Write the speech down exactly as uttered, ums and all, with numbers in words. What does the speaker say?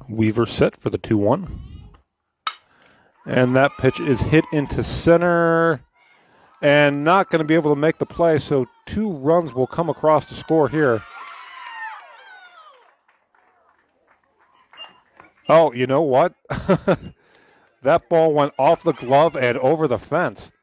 Weaver set for the two one. And that pitch is hit into center and not going to be able to make the play, so two runs will come across to score here. Oh, you know what? That ball went off the glove and over the fence.